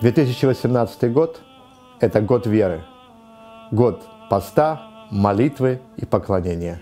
2018 год – это год веры, год поста, молитвы и поклонения.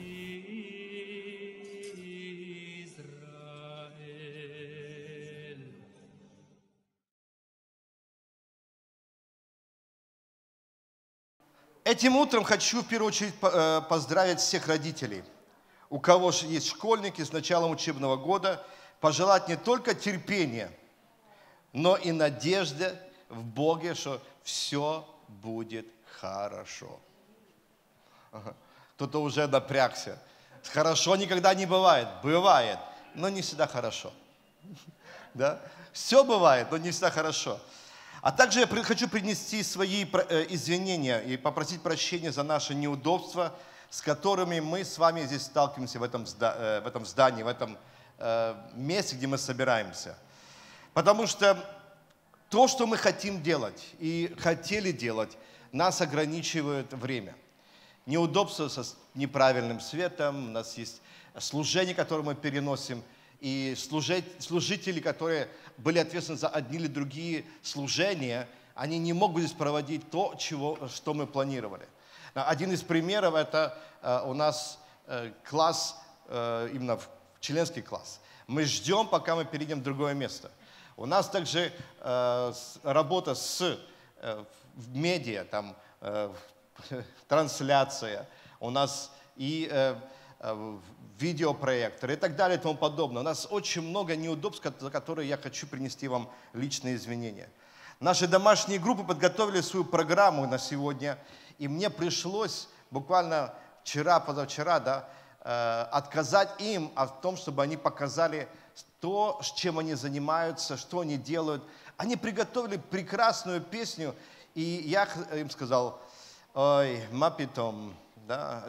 Этим утром хочу в первую очередь поздравить всех родителей, у кого есть школьники с началом учебного года, пожелать не только терпения, но и надежды в Боге, что все будет хорошо. Кто-то уже напрягся. Хорошо никогда не бывает. Бывает, но не всегда хорошо. Да? Все бывает, но не всегда хорошо. А также я хочу принести свои извинения и попросить прощения за наши неудобства, с которыми мы с вами здесь сталкиваемся в этом здании, в этом месте, где мы собираемся. Потому что то, что мы хотим делать и хотели делать, нас ограничивает время. Неудобства с неправильным светом, у нас есть служение, которое мы переносим, и служители, которые были ответственны за одни или другие служения, они не могут здесь проводить то, что мы планировали. Один из примеров – это у нас класс, именно членский класс. Мы ждем, пока мы перейдем в другое место. У нас также работа с медиа, там, трансляция, у нас и видеопроектор и так далее и тому подобное. У нас очень много неудобств, за которые я хочу принести вам личные извинения. Наши домашние группы подготовили свою программу на сегодня, и мне пришлось буквально вчера, позавчера, отказать им о том, чтобы они показали то, с чем они занимаются, что они делают. Они приготовили прекрасную песню, и я им сказал: ой, мапитом, да,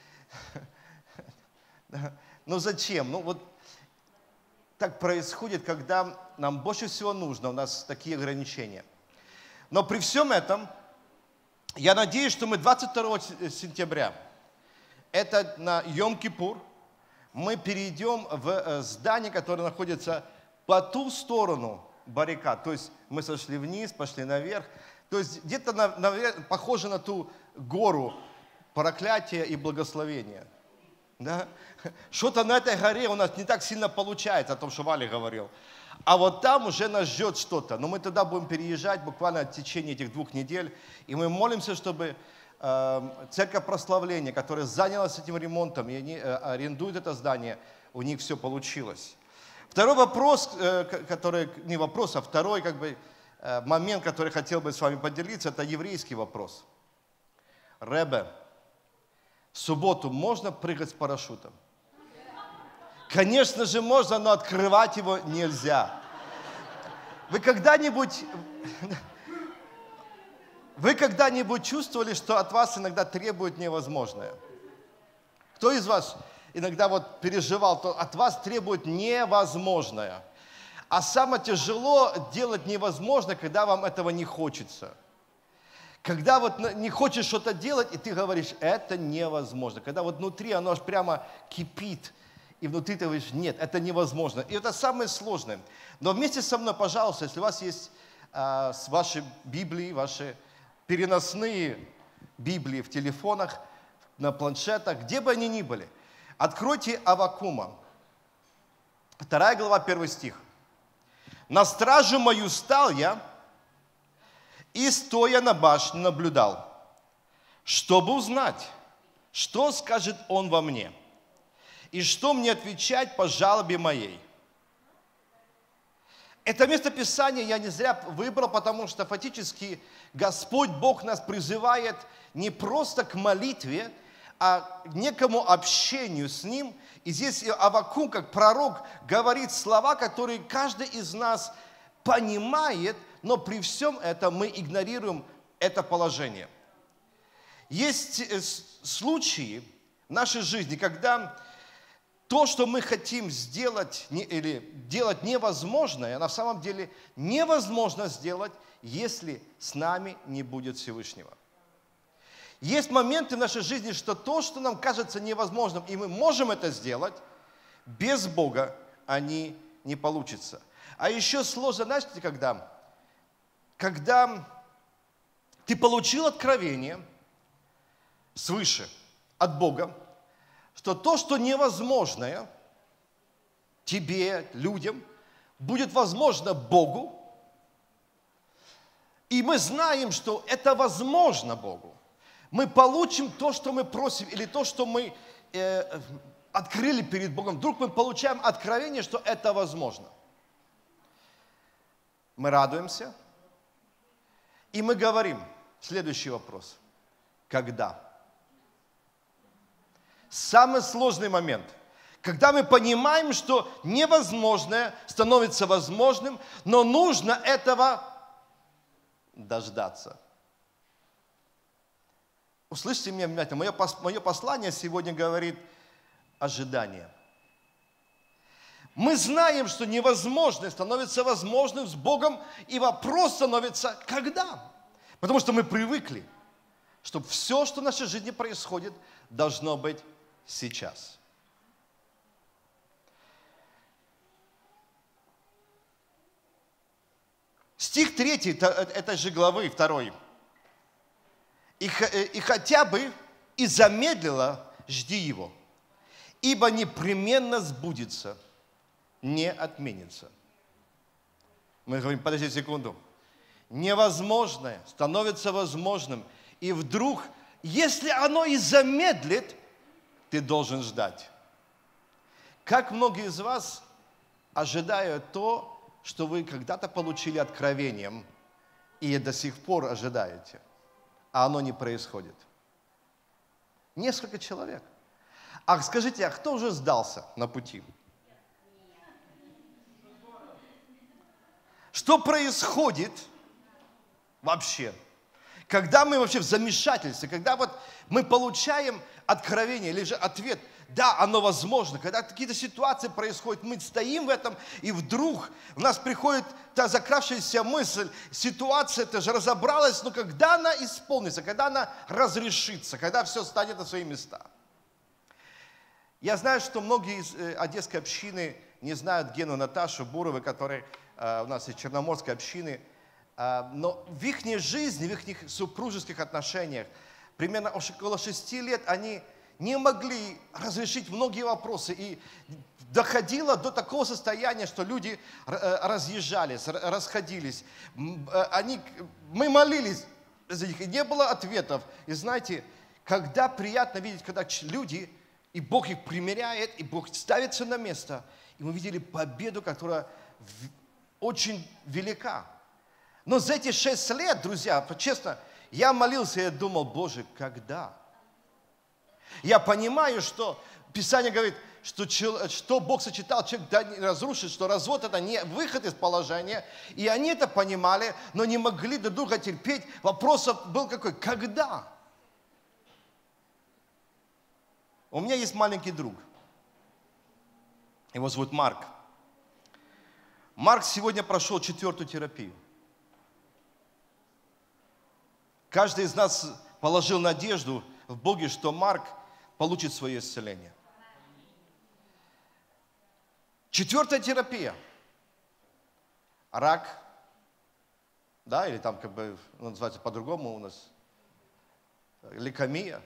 ну зачем? Ну вот так происходит, когда нам больше всего нужно, у нас такие ограничения. Но при всем этом, я надеюсь, что мы 22 сентября, это на Йом-Кипур, мы перейдем в здание, которое находится по ту сторону баррикад. То есть мы сошли вниз, пошли наверх. То есть где-то похоже на ту гору проклятия и благословения. Да? Что-то на этой горе у нас не так сильно получается, о том, что Валя говорил. А вот там уже нас ждет что-то. Но мы туда будем переезжать буквально в течение этих 2 недель. И мы молимся, чтобы церковь прославления, которая занялась этим ремонтом, и они арендуют это здание, у них все получилось. Второй вопрос, второй момент, который хотел бы с вами поделиться, это еврейский вопрос. Ребе, в субботу можно прыгать с парашютом? Конечно же можно, но открывать его нельзя. Вы когда-нибудь чувствовали, что от вас иногда требуют невозможное? Кто из вас иногда вот переживал, то от вас требует невозможное? А самое тяжело делать невозможно, когда вам этого не хочется. Когда вот не хочешь что-то делать, и ты говоришь: это невозможно. Когда вот внутри оно аж прямо кипит, и внутри ты говоришь: нет, это невозможно. И это самое сложное. Но вместе со мной, пожалуйста, если у вас есть ваши Библии, ваши переносные Библии в телефонах, на планшетах, где бы они ни были, откройте Аввакума, 2 глава, 1 стих. «На стражу мою стал я, и, стоя на башне, наблюдал, чтобы узнать, что скажет он во мне, и что мне отвечать по жалобе моей». Это местописание я не зря выбрал, потому что фактически Господь Бог нас призывает не просто к молитве, а к некому общению с Ним. И здесь Аввакум, как пророк, говорит слова, которые каждый из нас понимает, но при всем этом мы игнорируем это положение. Есть случаи в нашей жизни, когда то, что мы хотим сделать или делать невозможное, на самом деле невозможно сделать, если с нами не будет Всевышнего. Есть моменты в нашей жизни, что то, что нам кажется невозможным, и мы можем это сделать, без Бога они не получится. А еще сложно, знаете, когда когда ты получил откровение свыше, от Бога, что то, что невозможное тебе, людям, будет возможно Богу, и мы знаем, что это возможно Богу. Мы получим то, что мы просим, или то, что мы открыли перед Богом. Вдруг мы получаем откровение, что это возможно. Мы радуемся, и мы говорим, следующий вопрос, когда? Самый сложный момент, когда мы понимаем, что невозможное становится возможным, но нужно этого дождаться. Услышьте меня внимательно, мое послание сегодня говорит ожидание. Мы знаем, что невозможное становится возможным с Богом, и вопрос становится, когда? Потому что мы привыкли, что все, что в нашей жизни происходит, должно быть сейчас. Стих 3 этой же главы, 2. И хотя бы и замедлило, жди его, ибо непременно сбудется, не отменится. Мы говорим, подожди секунду. Невозможное становится возможным. И вдруг, если оно и замедлит, ты должен ждать. Как многие из вас ожидают то, что вы когда-то получили откровением, и до сих пор ожидаете, а оно не происходит? Несколько человек. А скажите, а кто уже сдался на пути? Что происходит вообще? Когда мы вообще в замешательстве, когда вот мы получаем откровение или же ответ, да, оно возможно, когда какие-то ситуации происходят, мы стоим в этом, и вдруг у нас приходит та закравшаяся мысль, ситуация это же разобралась, но когда она исполнится, когда она разрешится, когда все станет на свои места. Я знаю, что многие из одесской общины не знают Гену Наташу Буровой, которые у нас из черноморской общины, но в их жизни, в их супружеских отношениях примерно около 6 лет они не могли разрешить многие вопросы. И доходило до такого состояния, что люди разъезжались, расходились. Мы молились за них, и не было ответов. И знаете, когда приятно видеть, когда люди, и Бог их примиряет, и Бог ставится на место, и мы видели победу, которая очень велика. Но за эти 6 лет, друзья, честно, я молился, я думал, Боже, когда? Я понимаю, что Писание говорит, что Бог сочетал, человек да не разрушит, что развод это не выход из положения. И они это понимали, но не могли друг друга терпеть. Вопрос был какой? Когда? У меня есть маленький друг. Его зовут Марк. Марк сегодня прошел 4-ю терапию. Каждый из нас положил надежду в Боге, что Марк получит свое исцеление. 4-я терапия. Рак, да, или там как бы называется по-другому у нас, лейкемия.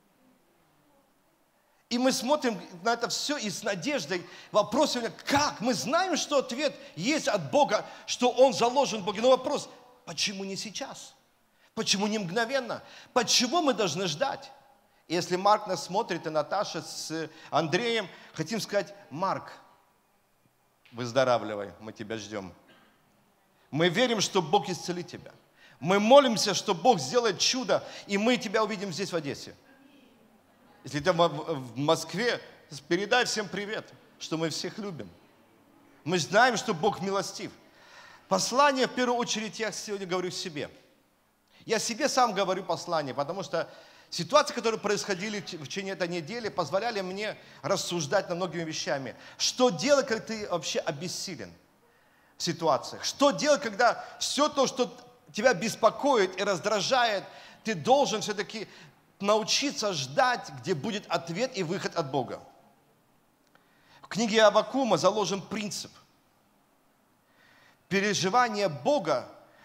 И мы смотрим на это все и с надеждой. Вопрос сегодня, как? Мы знаем, что ответ есть от Бога, что Он заложен в Боге. Но вопрос, почему не сейчас? Почему не мгновенно? Почему мы должны ждать? И если Марк нас смотрит, и Наташа с Андреем, хотим сказать, Марк, выздоравливай, мы тебя ждем. Мы верим, что Бог исцелит тебя. Мы молимся, что Бог сделает чудо, и мы тебя увидим здесь, в Одессе. Если ты в Москве, передай всем привет, что мы всех любим. Мы знаем, что Бог милостив. Послание, в первую очередь, я сегодня говорю себе. Я себе сам говорю послание, потому что ситуации, которые происходили в течение этой недели, позволяли мне рассуждать над многими вещами. Что делать, когда ты вообще обессилен в ситуациях? Что делать, когда все то, что тебя беспокоит и раздражает, ты должен все-таки научиться ждать, где будет ответ и выход от Бога. В книге Аввакума заложен принцип. Переживание Бога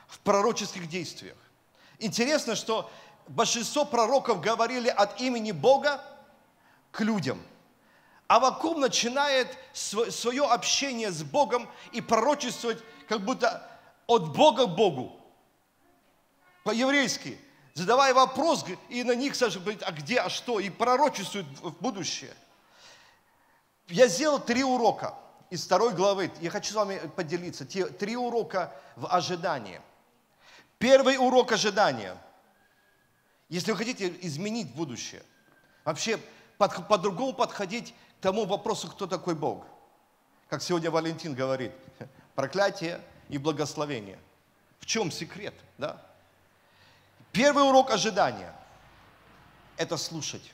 в пророческих действиях. Интересно, что большинство пророков говорили от имени Бога к людям. Аввакум начинает свое общение с Богом и пророчествовать как будто от Бога к Богу. По-еврейски. Задавая вопрос, и на них Саша говорит, а где, а что, и пророчествует в будущее. Я сделал 3 урока из 2 главы. Я хочу с вами поделиться. 3 урока в ожидании. Первый урок ожидания. Если вы хотите изменить будущее, вообще по-другому подходить к тому вопросу, кто такой Бог. Как сегодня Валентин говорит, проклятие и благословение. В чем секрет? Да? Первый урок ожидания – это слушать.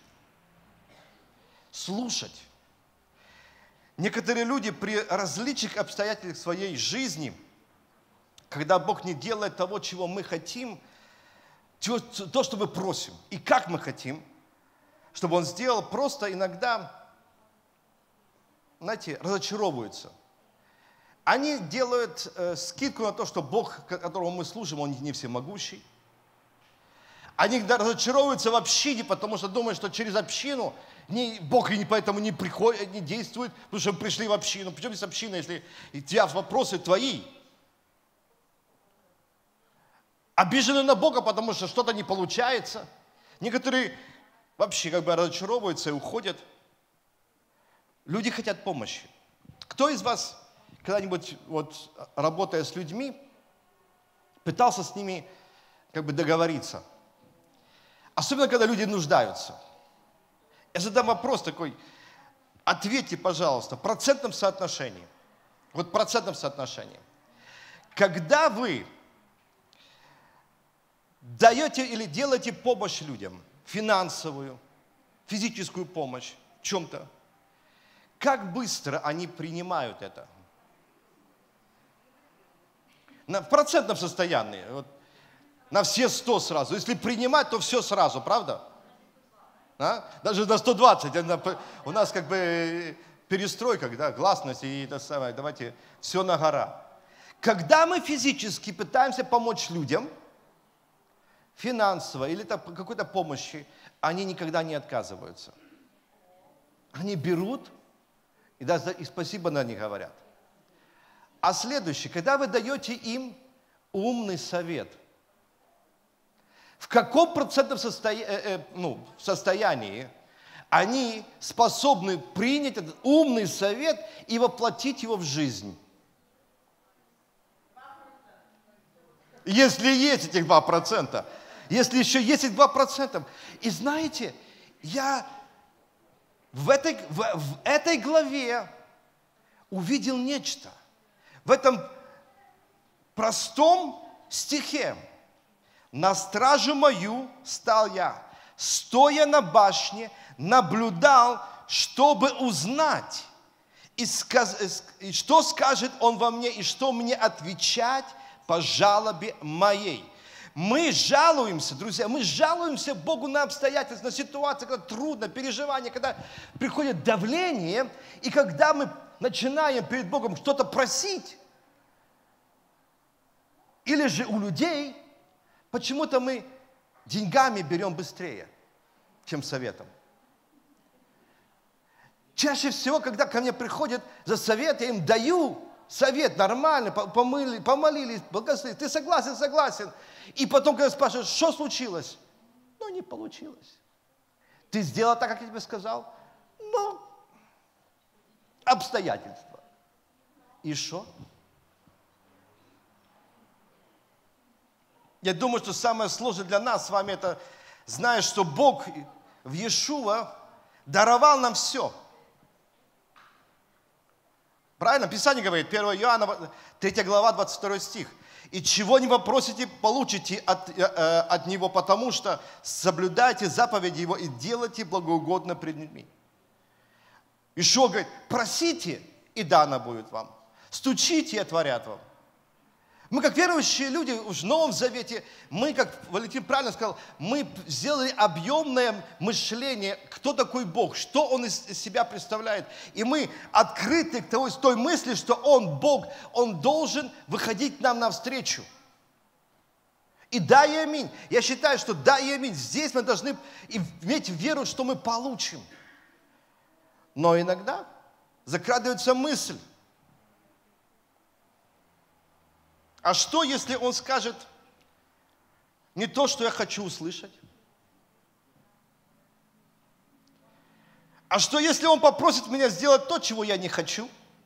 Слушать. Некоторые люди при различных обстоятельствах своей жизни, когда Бог не делает того, чего мы хотим, то, что мы просим, и как мы хотим, чтобы Он сделал, просто иногда, знаете, разочаровываются. Они делают скидку на то, что Бог, которому мы служим, Он не всемогущий. Они разочаровываются в общине, потому что думают, что через общину Бог поэтому не приходит, не действует, потому что мы пришли в общину. Причем здесь община, если у тебя вопросы твои? Обижены на Бога, потому что что-то не получается. Некоторые вообще как бы разочаровываются и уходят. Люди хотят помощи. Кто из вас когда-нибудь, работая с людьми, пытался с ними как бы договориться? Особенно, когда люди нуждаются. Я задам вопрос такой. Ответьте, пожалуйста, в процентном соотношении. Вот в процентном соотношении. Когда вы даете или делаете помощь людям, финансовую, физическую помощь в чем-то, как быстро они принимают это? В процентном состоянии. На все 100 сразу. Если принимать, то все сразу, правда? А? Даже на 120. У нас как бы перестройка, да, гласность и это самое. Давайте все на гора. Когда мы физически пытаемся помочь людям, финансово или какой-то помощи, они никогда не отказываются. Они берут и даже и спасибо на них говорят. А следующее, когда вы даете им умный совет, в каком процентном состоянии они способны принять этот умный совет и воплотить его в жизнь? Если есть этих 2%. Если еще есть этих 2%. И знаете, я в этой главе увидел нечто. В этом простом стихе. На стражу мою стал я, стоя на башне, наблюдал, чтобы узнать, и что скажет он во мне, и что мне отвечать по жалобе моей. Мы жалуемся, друзья, мы жалуемся Богу на обстоятельства, на ситуации, когда трудно, переживания, когда приходит давление, и когда мы начинаем перед Богом что-то просить, или же у людей, почему-то мы деньгами берем быстрее, чем советом. Чаще всего, когда ко мне приходят за совет, я им даю совет нормально, помолились, благословили. Ты согласен, согласен. И потом, когда спрашивают, что случилось? Ну, не получилось. Ты сделал так, как я тебе сказал? Ну, обстоятельства. И что? Я думаю, что самое сложное для нас с вами это, зная, что Бог в Иешуа даровал нам все. Правильно? Писание говорит, 1 Иоанна, 3 глава, 22 стих. «И чего не попросите, получите от Него, потому что соблюдайте заповеди Его и делайте благоугодно пред людьми». Иешуа говорит, просите, и дано будет вам. Стучите, и отворят вам. Мы, как верующие люди в Новом Завете, мы, как Валентин правильно сказал, мы сделали объемное мышление, кто такой Бог, что Он из себя представляет. И мы открыты к той мысли, что Он Бог, Он должен выходить нам навстречу. И да, и аминь. Я считаю, что да и аминь. Здесь мы должны иметь веру, что мы получим. Но иногда закрадывается мысль, а что, если он скажет не то, что я хочу услышать? А что, если он попросит меня сделать то, чего я не хочу?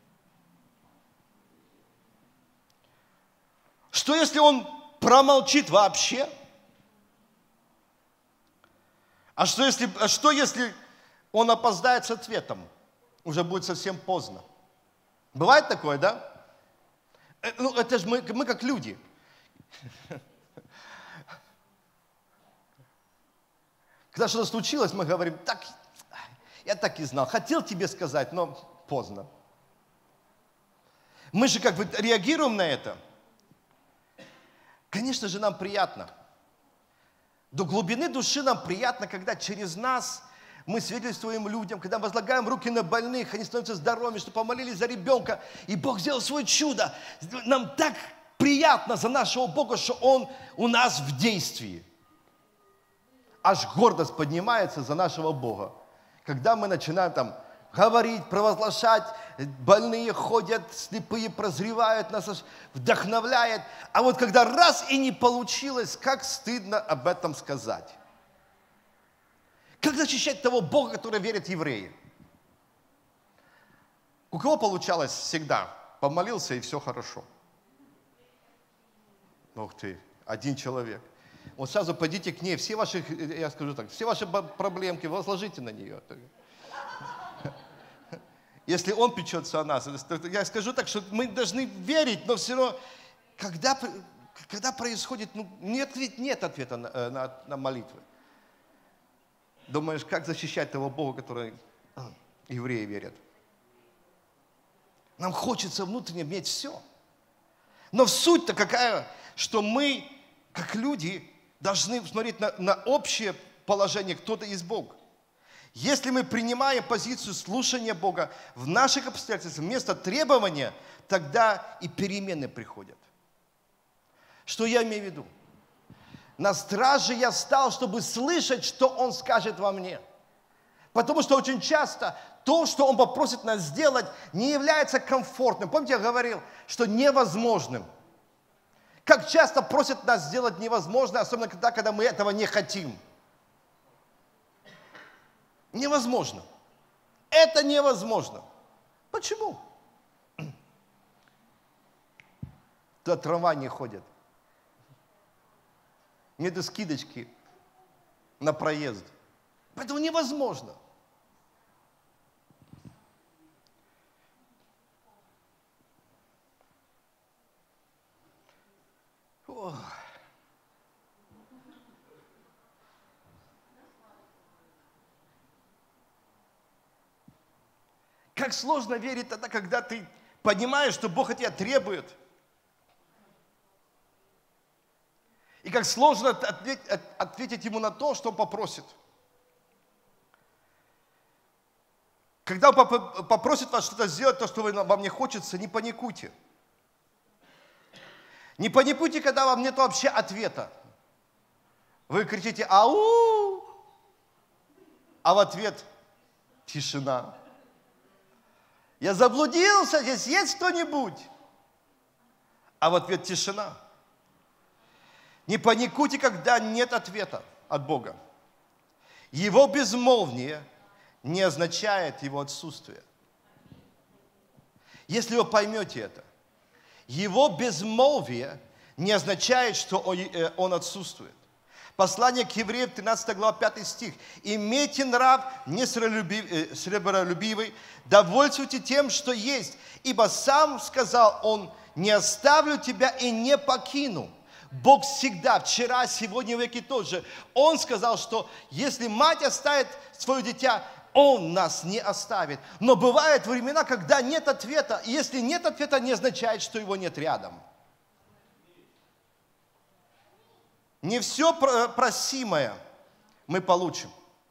Что, если он промолчит вообще? А что, если он опоздает с ответом? Уже будет совсем поздно. Бывает такое, да? Ну, это же мы как люди. Когда что-то случилось, мы говорим, так, я так и знал, хотел тебе сказать, но поздно. Мы же как бы реагируем на это. Конечно же, нам приятно. До глубины души нам приятно, когда через нас мы свидетельствуем людям, когда возлагаем руки на больных, они становятся здоровыми, что помолились за ребенка, и Бог сделал свое чудо. Нам так приятно за нашего Бога, что Он у нас в действии. Аж гордость поднимается за нашего Бога. Когда мы начинаем там говорить, провозглашать, больные ходят, слепые прозревают, нас вдохновляет. А вот когда раз и не получилось, как стыдно об этом сказать. Как защищать того Бога, который верит евреи? У кого получалось всегда? Помолился, и все хорошо. Ух ты, один человек. Вот сразу пойдите к ней, все ваши, я скажу так, все ваши проблемки возложите на нее. Если он печется о нас, я скажу так, что мы должны верить, но все равно, когда происходит, нет ответа на молитвы. Думаешь, как защищать того Бога, который евреи верят? Нам хочется внутренне иметь все. Но суть-то какая, что мы, как люди, должны смотреть на общее положение, кто-то есть Бог. Если мы принимаем позицию слушания Бога в наших обстоятельствах вместо требования, тогда и перемены приходят. Что я имею в виду? На страже я стал, чтобы слышать, что Он скажет во мне. Потому что очень часто то, что Он попросит нас сделать, не является комфортным. Помните, я говорил, что невозможным. Как часто просят нас сделать невозможное, особенно тогда, когда мы этого не хотим. Невозможно. Это невозможно. Почему? Туда трамвай не ходит. Нету скидочки на проезд. Поэтому невозможно. Ох. Как сложно верить тогда, когда ты понимаешь, что Бог от тебя требует. И как сложно ответить Ему на то, что Он попросит. Когда Он попросит вас что-то сделать, то, что вам не хочется, не паникуйте. Не паникуйте, когда вам нет вообще ответа. Вы кричите «Ау!», а в ответ тишина. Я заблудился, здесь есть кто-нибудь? А в ответ тишина. Не паникуйте, когда нет ответа от Бога. Его безмолвие не означает Его отсутствие. Если вы поймете это, Его безмолвие не означает, что Он отсутствует. Послание к евреям, 13 глава, 5 стих. «Имейте нрав несребролюбивый, довольствуйте тем, что есть, ибо сам сказал Он, не оставлю тебя и не покину». Бог всегда, вчера, сегодня, веки тот же. Он сказал, что если мать оставит свое дитя, Он нас не оставит. Но бывают времена, когда нет ответа. И если нет ответа, не означает, что его нет рядом. Не все просимое мы получим.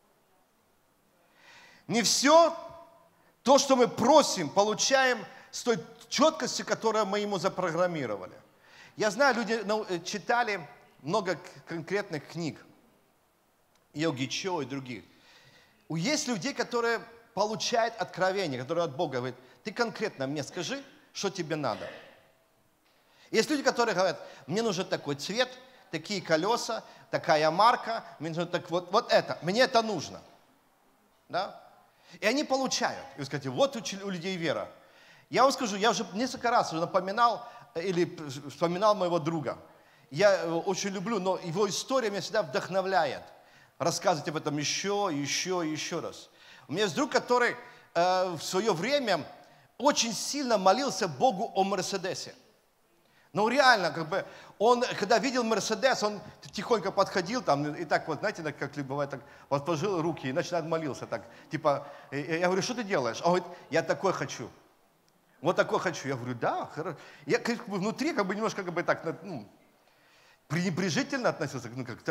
Не все то, что мы просим, получаем с той четкостью, которую мы Ему запрограммировали. Я знаю, люди читали много конкретных книг, Йоги Чо и других. Есть людей, которые получают откровение, которые от Бога говорят, ты конкретно мне скажи, что тебе надо. Есть люди, которые говорят, мне нужен такой цвет, такие колеса, такая марка, мне нужно вот это, мне это нужно. Да? И они получают. И вы скажете, вот у людей вера. Я вам скажу, я уже несколько раз уже напоминал или вспоминал моего друга. Я его очень люблю, но его история меня всегда вдохновляет. Рассказывать об этом еще и еще раз. У меня есть друг, который в свое время очень сильно молился Богу о Мерседесе. Ну реально, он, когда видел Мерседес, он тихонько подходил там и так вот, знаете, как бывает, так вот положил руки и начинает молился так. Типа, я говорю, что ты делаешь? Он говорит, я такой хочу. Вот такой хочу. Я говорю, да, хорошо. Я внутри немножко так, пренебрежительно относился.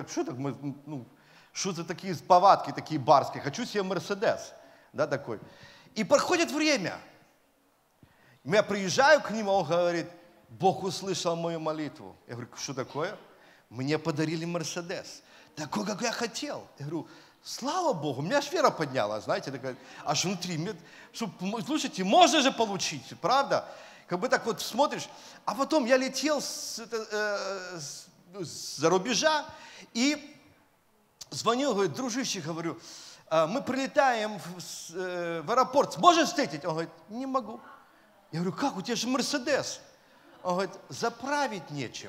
Что за такие повадки, такие барские? Хочу себе Мерседес. Да, такой. И проходит время. Я приезжаю к нему, он говорит, Бог услышал мою молитву. Я говорю, что такое? Мне подарили Мерседес. Такой, как я хотел. Я говорю, слава Богу, у меня аж вера поднялась, знаете, такая, аж внутри. Слушайте, можно же получить, правда? Так вот смотришь. А потом я летел за рубежа и звоню, говорю, дружище, говорю, мы прилетаем в аэропорт, сможешь встретить? Он говорит, не могу. Я говорю, как, у тебя же Мерседес. Он говорит, заправить нечем.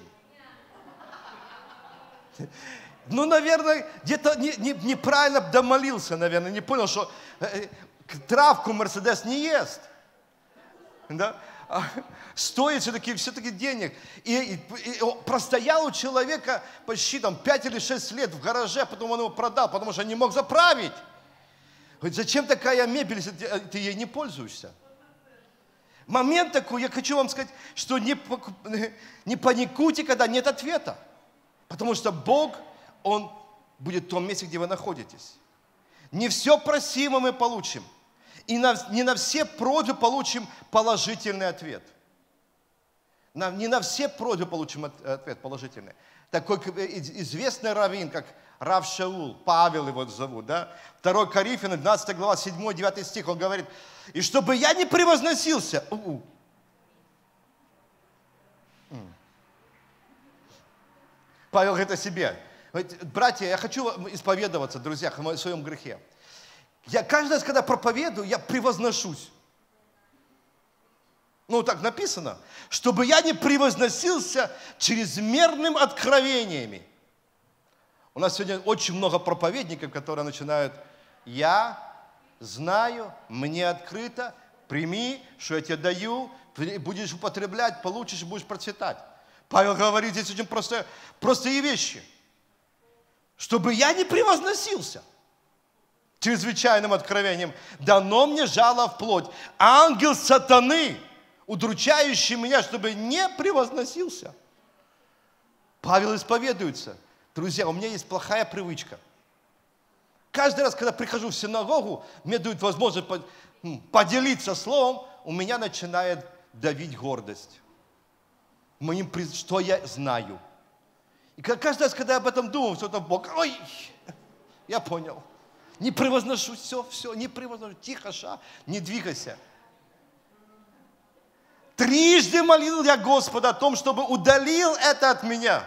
Ну, наверное, где-то неправильно домолился, наверное, не понял, что травку Мерседес не ест. Да? Стоит все-таки денег. И простоял у человека почти 5 или 6 лет в гараже, потом он его продал, потому что не мог заправить. Говорит, зачем такая мебель, если ты ей не пользуешься? Момент такой, я хочу вам сказать, что не паникуйте, когда нет ответа. Потому что Бог, Он будет в том месте, где вы находитесь. Не все просимо мы получим. И не на все просьбы получим положительный ответ. Не на все просьбы получим ответ положительный. Такой известный раввин, как Рав Шаул, Павел его зовут, да? 2 Коринфянам, 12 глава, 7-9 стих, он говорит, и чтобы я не превозносился. Павел говорит о себе. Говорит, братья, я хочу исповедоваться, друзья, в своем грехе. Я каждый раз, когда проповедую, я превозношусь. Ну, так написано. Чтобы я не превозносился чрезмерным откровениями. У нас сегодня очень много проповедников, которые начинают, я знаю, мне открыто, прими, что я тебе даю, будешь употреблять, получишь и будешь процветать. Павел говорит здесь очень простые вещи. Чтобы я не превозносился чрезвычайным откровением, дано мне жало в плоть. Ангел сатаны, удручающий меня, чтобы не превозносился. Павел исповедуется. Друзья, у меня есть плохая привычка. Каждый раз, когда прихожу в синагогу, мне дают возможность поделиться словом, у меня начинает давить гордость. Что я знаю. И каждый раз, когда я об этом думаю, что там Бог, ой, я понял. Не превозношу, все, не превозношу. Тихо, не двигайся. Трижды молил я Господа о том, чтобы удалил это от меня.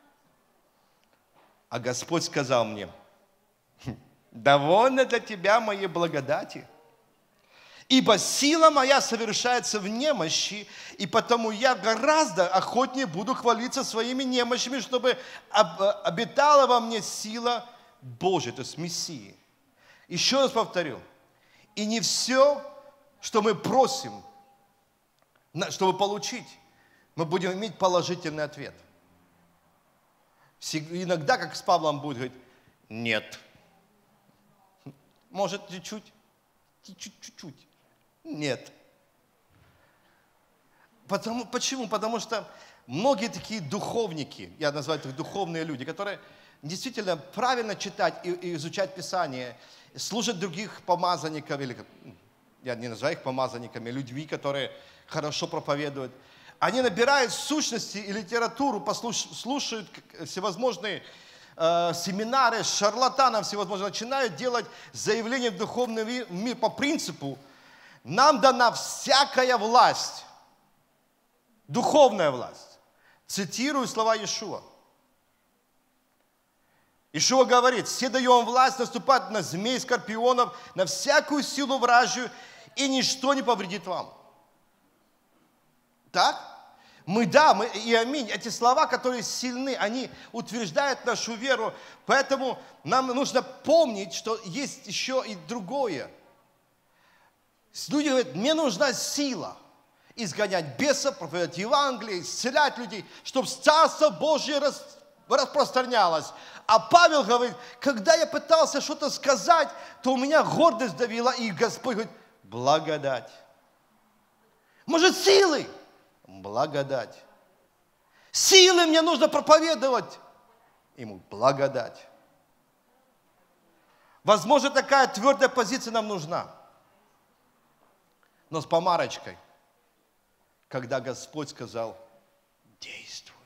А Господь сказал мне, довольно для тебя моей благодати, ибо сила моя совершается в немощи, и потому я гораздо охотнее буду хвалиться своими немощами, чтобы обитала во мне сила Божья, то есть Мессии. Еще раз повторю, и не все, что мы просим, чтобы получить, мы будем иметь положительный ответ. Иногда, как с Павлом будет говорить, нет. Может, чуть-чуть. Нет. Почему? Потому что многие такие духовники, я называю их духовные люди, которые действительно правильно читать и изучать Писание, слушать других помазанников, или я не называю их помазанниками, людьми, которые хорошо проповедуют, Они набирают сущности и литературу, слушают всевозможные семинары с шарлатанов всевозможных, начинают делать заявления в духовный мир по принципу: нам дана всякая власть, духовная власть. Цитирую слова Иешуа. Иешуа говорит: все даем власть наступать на змей, скорпионов, на всякую силу вражью, и ничто не повредит вам. Так? Мы и аминь. Эти слова, которые сильны, они утверждают нашу веру. Поэтому нам нужно помнить, что есть еще и другое. Люди говорят: мне нужна сила изгонять бесов, проповедовать Евангелие, исцелять людей, чтобы Царство Божье распространялось. А Павел говорит: когда я пытался что-то сказать, то у меня гордость давила, и Господь говорит: благодать. Может, силы? Благодать. Силы мне нужно проповедовать. Ему благодать. Возможно, такая твердая позиция нам нужна. Но с помарочкой. Когда Господь сказал: действуй.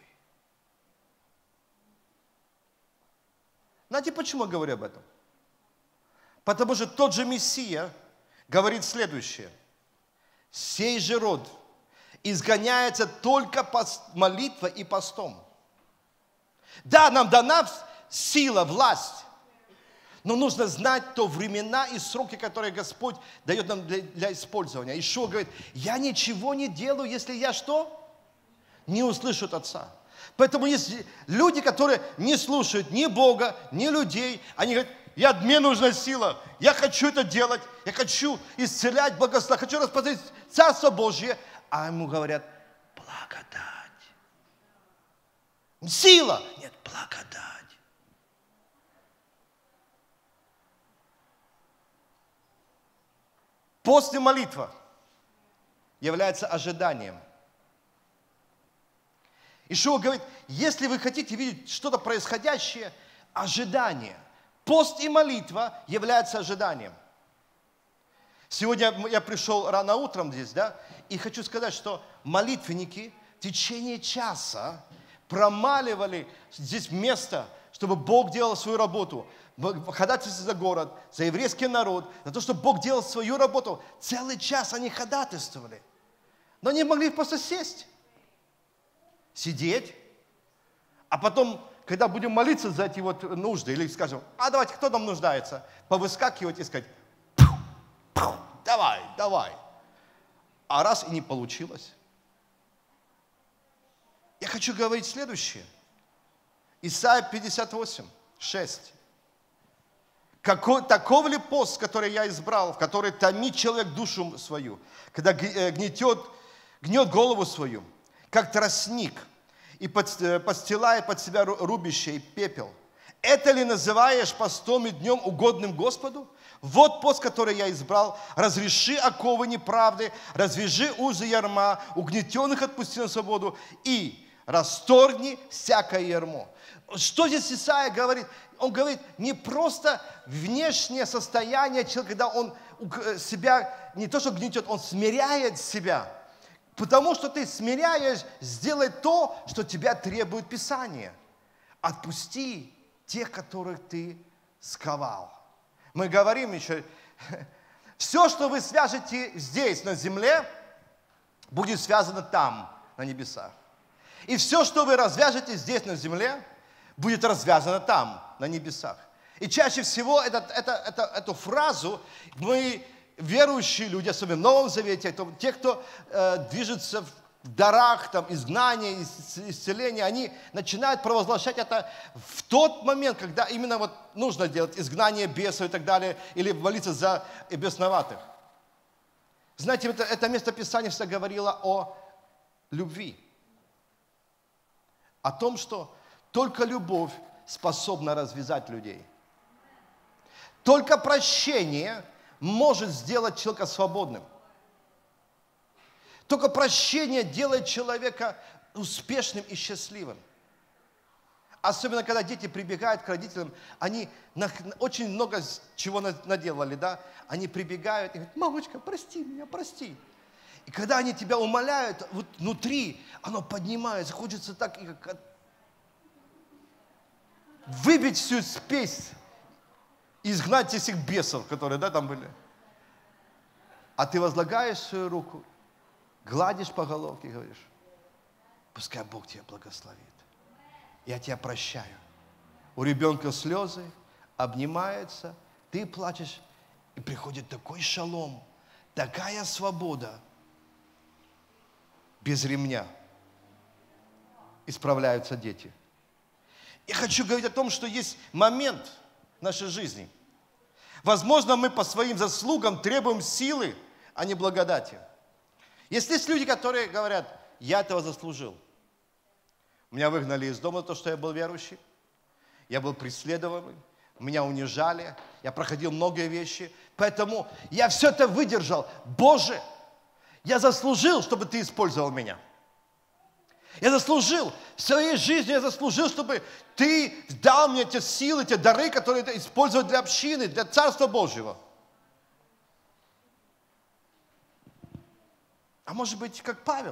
Знаете, почему я говорю об этом? Потому что тот же Мессия говорит следующее: сей же род изгоняется только молитвой и постом. Да, нам дана сила, власть, но нужно знать то времена и сроки, которые Господь дает нам для использования. Иешуа говорит: я ничего не делаю, если я что? Не услышу от Отца. Поэтому есть люди, которые не слушают ни Бога, ни людей. Они говорят: мне нужна сила, я хочу это делать, я хочу исцелять, благословить, хочу распространить Царство Божье. А ему говорят: благодать. Сила. Нет, благодать. Пост и молитва является ожиданием. Иешуа говорит: если вы хотите видеть что-то происходящее, ожидание. Пост и молитва являются ожиданием. Сегодня я пришел рано утром здесь, да, и хочу сказать, что молитвенники в течение часа промаливали здесь место, чтобы Бог делал свою работу. Ходатайствовали за город, за еврейский народ, за то, чтобы Бог делал свою работу. Целый час они ходатайствовали. Но они могли просто сесть, сидеть, а потом, когда будем молиться за эти вот нужды, или скажем: давайте, кто там нуждается, повыскакивать и сказать: давай, давай. А раз и не получилось. Я хочу говорить следующее. Исайя 58, 6. Таков ли пост, который я избрал, в который томит человек душу свою, когда гнет голову свою, как тростник, и подстилает под себя рубище и пепел? Это ли называешь постом и днем угодным Господу? Вот пост, который я избрал: разреши оковы неправды, развяжи узы ярма, угнетенных отпусти на свободу и расторгни всякое ярмо. Что здесь Исайя говорит? Он говорит не просто внешнее состояние человека, когда он себя не то что гнетет, он смиряет себя. Потому что ты смиряешь, сделай то, что тебя требует Писание. Отпусти тех, которых ты сковал. Мы говорим еще: все, что вы свяжете здесь, на земле, будет связано там, на небесах. И все, что вы развяжете здесь, на земле, будет развязано там, на небесах. И чаще всего эту фразу мы, верующие люди, особенно в Новом Завете, те, кто движется в дарах, там, изгнания, исцеления, они начинают провозглашать это в тот момент, когда именно вот нужно делать изгнание бесов и так далее, или молиться за бесноватых. Знаете, это место Писания всегда говорило о любви. О том, что только любовь способна развязать людей. Только прощение может сделать человека свободным. Только прощение делает человека успешным и счастливым. Особенно, когда дети прибегают к родителям, они очень много чего наделали, да? Они прибегают и говорят: мамочка, прости меня, прости. И когда они тебя умоляют, вот внутри оно поднимается, хочется так выбить всю спесь, изгнать этих бесов, которые, да, там были. А ты возлагаешь свою руку, гладишь по головке и говоришь: пускай Бог тебя благословит. Я тебя прощаю. У ребенка слезы, обнимается, ты плачешь, и приходит такой шалом, такая свобода. Без ремня исправляются дети. Я хочу говорить о том, что есть момент в нашей жизни. Возможно, мы по своим заслугам требуем силы, а не благодати. Есть люди, которые говорят: я этого заслужил. Меня выгнали из дома за то, что я был верующий. Я был преследованный, меня унижали, я проходил многие вещи. Поэтому я все это выдержал. Боже, я заслужил, чтобы ты использовал меня. Я заслужил, в своей жизни я заслужил, чтобы ты дал мне те силы, те дары, которые ты использовал для общины, для Царства Божьего. А может быть, как Павел.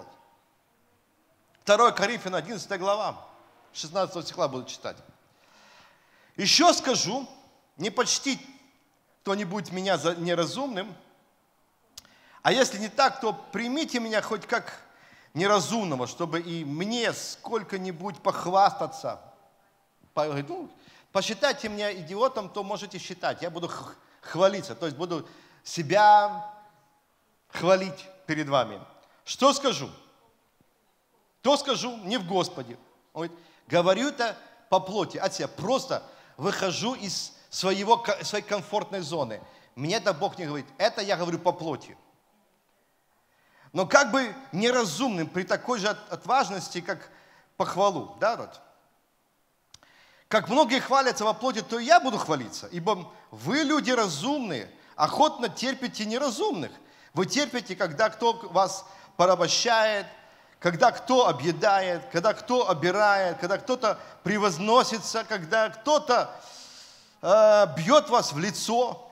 2 Коринфянам, 11 глава, 16 стиха буду читать. Еще скажу, не почтить кто-нибудь меня за неразумным, а если не так, то примите меня хоть как неразумного, чтобы и мне сколько-нибудь похвастаться. Павел говорит: ну, посчитайте меня идиотом, то можете считать. Я буду хвалиться, то есть буду себя хвалить перед вами. Что скажу? То скажу не в Господе. Он говорит: говорю это по плоти, от себя. Просто выхожу из своей комфортной зоны. Мне это Бог не говорит. Это я говорю по плоти. Но как бы неразумным при такой же отважности, как похвалу. Да, вот. Как многие хвалятся во плоти, то и я буду хвалиться. Ибо вы, люди разумные, охотно терпите неразумных. Вы терпите, когда кто вас порабощает, когда кто объедает, когда кто обирает, когда кто-то превозносится, когда кто-то бьет вас в лицо.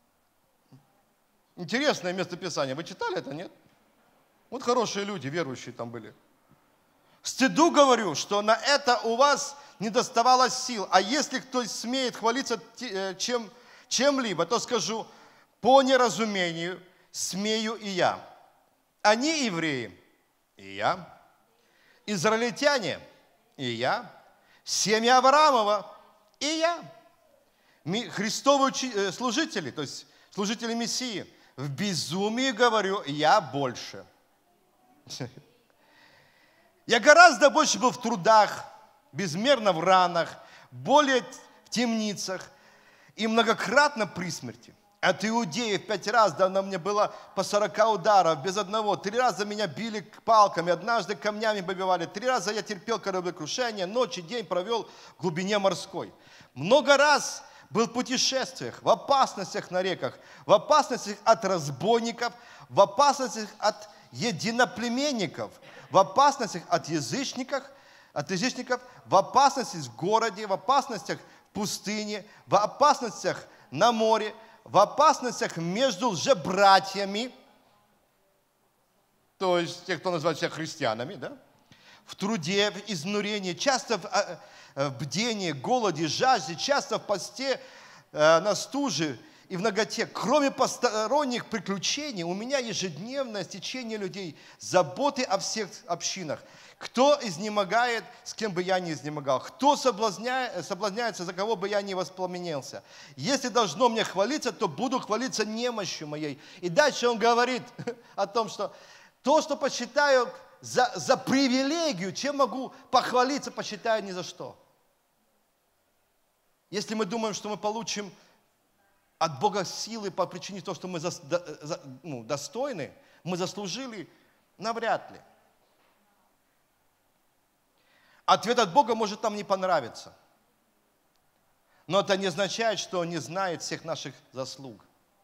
Интересное местописание. Вы читали это, нет? Вот хорошие люди, верующие там были. Стыду говорю, что на это у вас не доставалось сил. А если кто смеет хвалиться чем-либо, то скажу: по неразумению смею и я. Они евреи, и я. Израильтяне, и я. Семья Авраамова, и я. Христовые служители, то есть служители Мессии. В безумии говорю, я больше. Я гораздо больше был в трудах, безмерно в ранах, более в темницах и многократно при смерти. От иудеев 5 раз, да, на мне было по 40 ударов, без одного. 3 раза меня били палками, однажды камнями побивали. 3 раза я терпел кораблекрушение, ночь и день провел в глубине морской. Много раз был в путешествиях, в опасностях на реках, в опасностях от разбойников, в опасностях от единоплеменников, в опасностях от язычников, в опасности в городе, в опасностях в пустыне, в опасностях на море, в опасностях между лжебратьями, то есть те, кто называют себя христианами, да? В труде, в изнурении, часто в бдении, голоде, жажде, часто в посте, на стуже и в наготе. Кроме посторонних приключений, у меня ежедневное стечение людей, заботы о всех общинах. Кто изнемогает, с кем бы я ни изнемогал? Кто соблазняется, за кого бы я ни воспламенился? Если должно мне хвалиться, то буду хвалиться немощью моей. И дальше он говорит о том, что то, что посчитаю за привилегию, чем могу похвалиться, посчитаю ни за что. Если мы думаем, что мы получим от Бога силы по причине того, что мы достойны, мы заслужили, навряд ли. Ответ от Бога может нам не понравиться. Но это не означает, что Он не знает всех наших заслуг.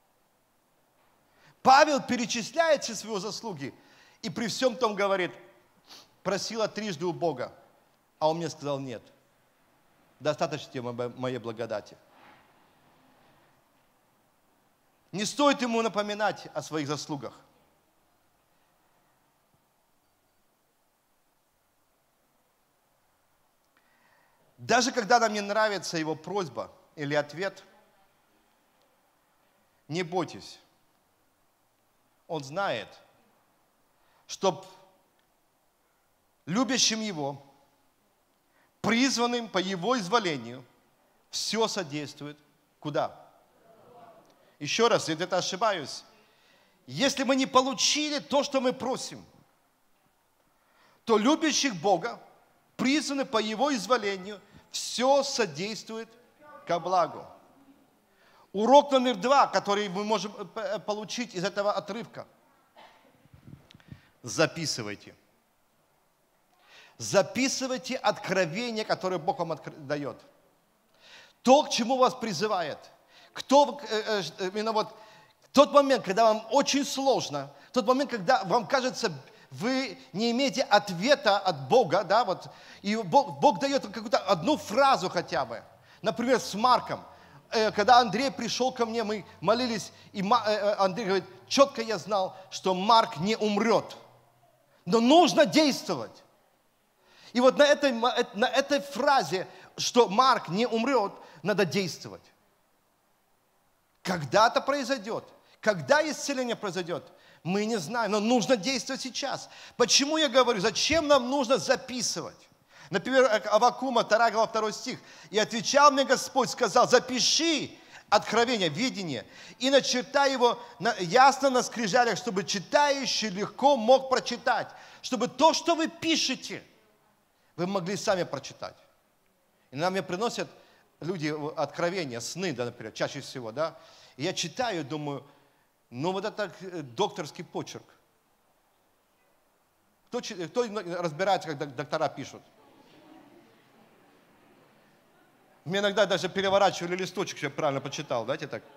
Павел перечисляет все свои заслуги и при всем том говорит: просила трижды у Бога, а Он мне сказал: нет, достаточно моей благодати. Не стоит ему напоминать о своих заслугах. Даже когда нам не нравится его просьба или ответ, не бойтесь. Он знает, что любящим его, призванным по его изволению, все содействует. Куда? Еще раз, я где-то ошибаюсь. Если мы не получили то, что мы просим, то любящих Бога, призваны по Его изволению, все содействует ко благу. Урок номер 2, который мы можем получить из этого отрывка. Записывайте. Записывайте откровения, которые Бог вам дает. То, к чему вас призывает. Именно вот тот момент, когда вам очень сложно, тот момент, когда вам кажется, вы не имеете ответа от Бога, да, вот, и Бог дает какую-то одну фразу хотя бы. Например, с Марком. Когда Андрей пришел ко мне, мы молились, и Андрей говорит, четко я знал, что Марк не умрет. Но нужно действовать. И вот на этой фразе, что Марк не умрет, надо действовать. Когда-то произойдет. Когда исцеление произойдет, мы не знаем, но нужно действовать сейчас. Почему я говорю, зачем нам нужно записывать? Например, Аввакума, 2 глава, 2 стих. «И отвечал мне Господь, сказал, запиши откровение, видение, и начертай его ясно на скрижалях, чтобы читающий легко мог прочитать, чтобы то, что вы пишете, вы могли сами прочитать». И нам мне приносят люди откровения, сны, да, например, чаще всего, да. И я читаю, думаю, ну вот это докторский почерк. Кто разбирается, как доктора пишут? Мне иногда даже переворачивали листочек, чтобы я правильно почитал, знаете так?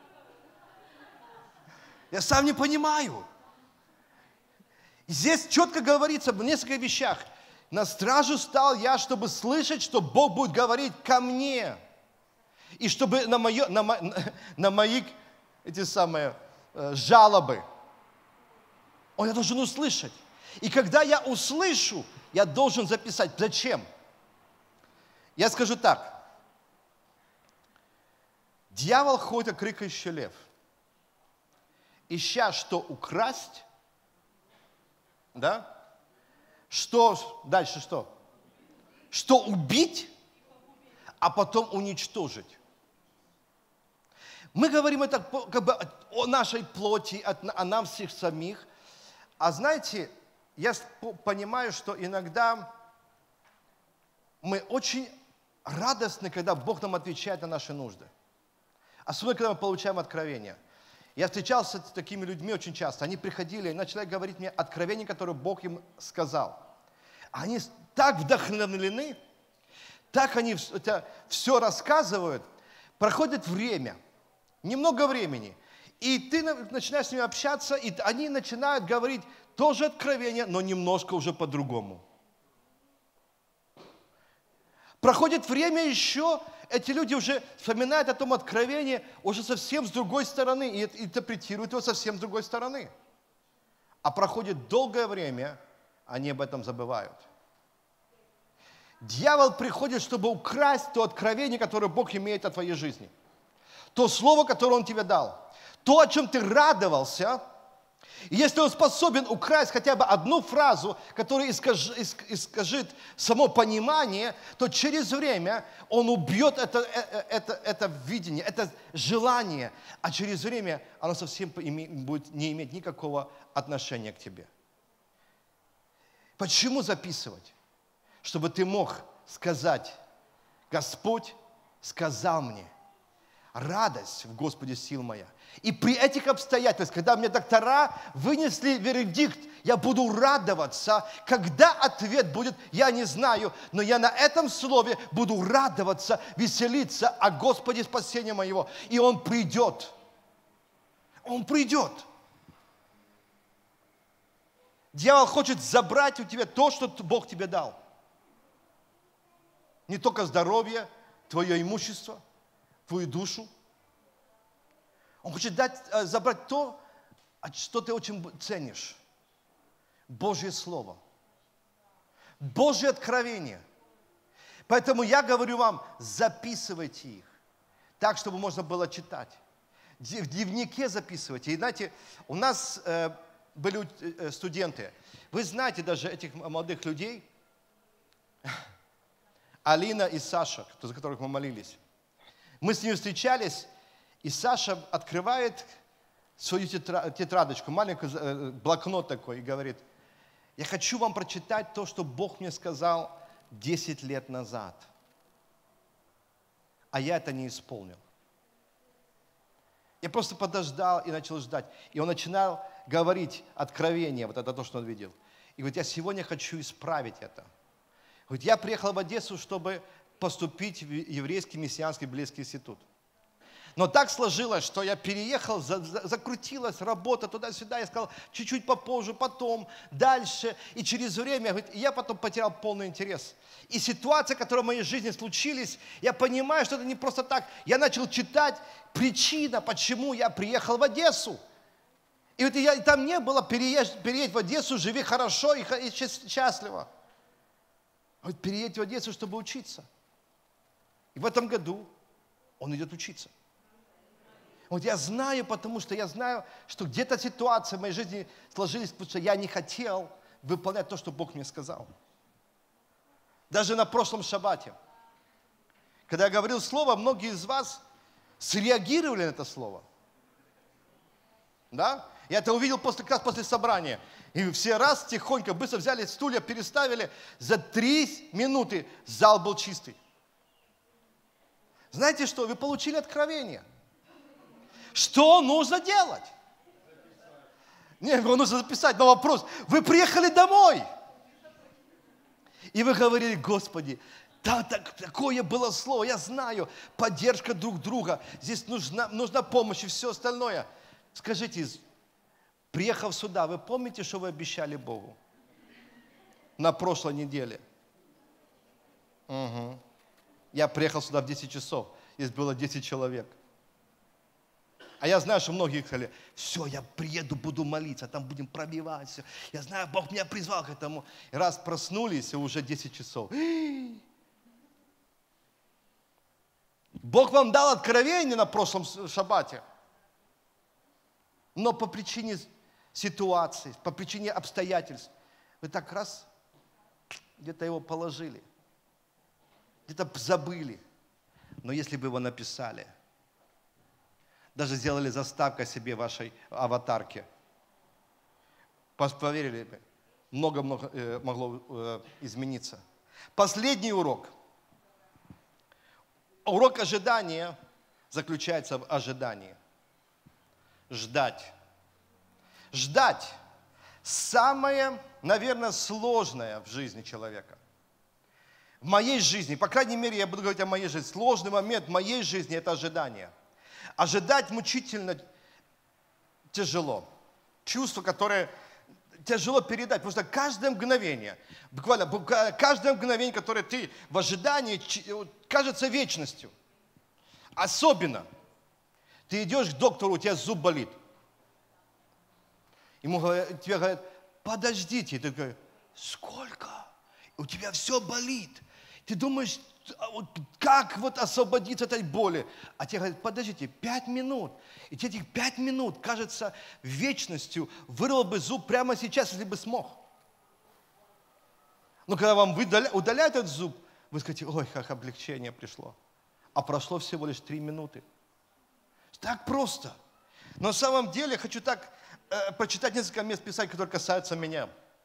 Я сам не понимаю. Здесь четко говорится в нескольких вещах. На стражу стал я, чтобы слышать, что Бог будет говорить ко мне. И чтобы на мои эти самые жалобы, я должен услышать. И когда я услышу, я должен записать. Зачем? Я скажу так. Дьявол ходит, как рыкающий лев, ища, что украсть, да? Что, дальше что? Что убить, а потом уничтожить. Мы говорим это как бы о нашей плоти, о нам всех самих. А знаете, я понимаю, что иногда мы очень радостны, когда Бог нам отвечает на наши нужды. Особенно, когда мы получаем откровения. Я встречался с такими людьми очень часто. Они приходили и начали говорить мне откровения, которые Бог им сказал. Они так вдохновлены, так они это все рассказывают. Проходит время, немного времени, и ты начинаешь с ними общаться, и они начинают говорить тоже откровения, но немножко уже по-другому. Проходит время еще, эти люди уже вспоминают о том откровении уже совсем с другой стороны и интерпретируют его совсем с другой стороны. А проходит долгое время, они об этом забывают. Дьявол приходит, чтобы украсть то откровение, которое Бог имеет о твоей жизни. То слово, которое Он тебе дал. То, о чем ты радовался. И если он способен украсть хотя бы одну фразу, которая искажит само понимание, то через время он убьет это видение, это желание, а через время оно совсем будет не иметь никакого отношения к тебе. Почему записывать? Чтобы ты мог сказать, Господь сказал мне, радость в Господе сил моя. И при этих обстоятельствах, когда мне доктора вынесли вердикт, я буду радоваться. Когда ответ будет, я не знаю, но я на этом слове буду радоваться, веселиться о Господе спасения моего. И Он придет. Он придет. Дьявол хочет забрать у тебя то, что Бог тебе дал. Не только здоровье, твое имущество, твою душу. Он хочет забрать то, что ты очень ценишь. Божье Слово. Божье откровение. Поэтому я говорю вам, записывайте их, так, чтобы можно было читать. В дневнике записывайте. И знаете, у нас были студенты. Вы знаете даже этих молодых людей, Алина и Саша, за которых мы молились. Мы с ними встречались, и Саша открывает свою тетрадочку, маленький блокнот такой, и говорит: я хочу вам прочитать то, что Бог мне сказал 10 лет назад. А я это не исполнил. Я просто подождал и начал ждать. И он начинал говорить откровение, вот это то, что он видел. И говорит: я сегодня хочу исправить это. Говорит: я приехал в Одессу, чтобы поступить в еврейский мессианский библейский институт. Но так сложилось, что я переехал, закрутилась работа туда-сюда, я сказал, чуть-чуть попозже, потом, дальше. И через время, говорит, я потом потерял полный интерес. И ситуации, которые в моей жизни случились, я понимаю, что это не просто так. Я начал читать причина, почему я приехал в Одессу. И вот там не было переедь в Одессу, живи хорошо и счастливо. Говорит, переедь в Одессу, чтобы учиться. И в этом году он идет учиться. Вот я знаю, потому что я знаю, что где-то ситуация в моей жизни сложилась, потому что я не хотел выполнять то, что Бог мне сказал. Даже на прошлом шаббате, когда я говорил слово, многие из вас среагировали на это слово. Да? Я это увидел как раз после собрания. И все раз тихонько, быстро взяли стулья, переставили. За 3 минуты зал был чистый. Знаете что? Вы получили откровение. Что нужно делать? Не, его нужно записать, но вопрос. Вы приехали домой. И вы говорили: Господи, такое было слово, я знаю, поддержка друг друга, здесь нужна помощь и все остальное. Скажите, приехав сюда, вы помните, что вы обещали Богу? На прошлой неделе. Угу. Я приехал сюда в 10 часов, здесь было 10 человек. А я знаю, что многие сказали: все, я приеду, буду молиться, там будем пробивать все. Я знаю, Бог меня призвал к этому. И раз проснулись, и уже 10 часов. Бог вам дал откровение на прошлом шаббате. Но по причине ситуации, по причине обстоятельств, вы так раз где-то его положили, где-то забыли. Но если бы его написали, даже сделали заставку себе вашей аватарке, поверили бы, много могло измениться. Последний урок. Урок ожидания заключается в ожидании. Ждать. Ждать – самое, наверное, сложное в жизни человека. В моей жизни, по крайней мере, я буду говорить о моей жизни, сложный момент в моей жизни – это ожидание. Ожидать мучительно тяжело. Чувство, которое тяжело передать, потому что каждое мгновение, буквально каждое мгновение, которое ты в ожидании, кажется вечностью. Особенно ты идешь к доктору, у тебя зуб болит. Тебе говорят: подождите. И ты говоришь: сколько? У тебя все болит. Ты думаешь, как вот освободиться от этой боли? А тебе говорят: подождите, 5 минут. И тебе этих 5 минут кажется вечностью. Вырвал бы зуб прямо сейчас, если бы смог. Но когда вам удаляют этот зуб, вы скажете: ой, как облегчение пришло. А прошло всего лишь 3 минуты. Так просто. Но на самом деле хочу прочитать несколько мест Писания, которые касаются меня.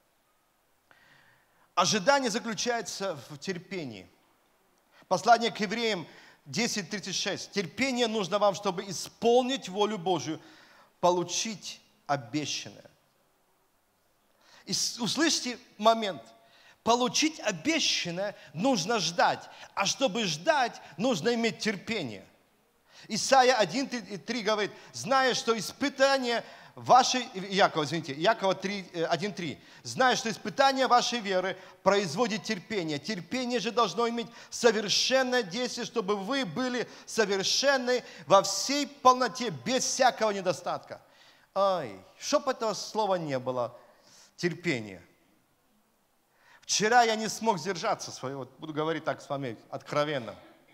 Ожидание заключается в терпении. Послание к Евреям 10:36. Терпение нужно вам, чтобы исполнить волю Божию, получить обещанное. И услышьте момент. Получить обещанное нужно ждать. А чтобы ждать, нужно иметь терпение. Исайя 1:3 говорит: зная, что испытание вашей, Якова 1:3, зная, что испытание вашей веры производит терпение. Терпение же должно иметь совершенное действие, чтобы вы были совершенны во всей полноте, без всякого недостатка. Ой, чтоб этого слова не было, терпение. Вчера я не смог сдержаться, вот буду говорить так с вами откровенно.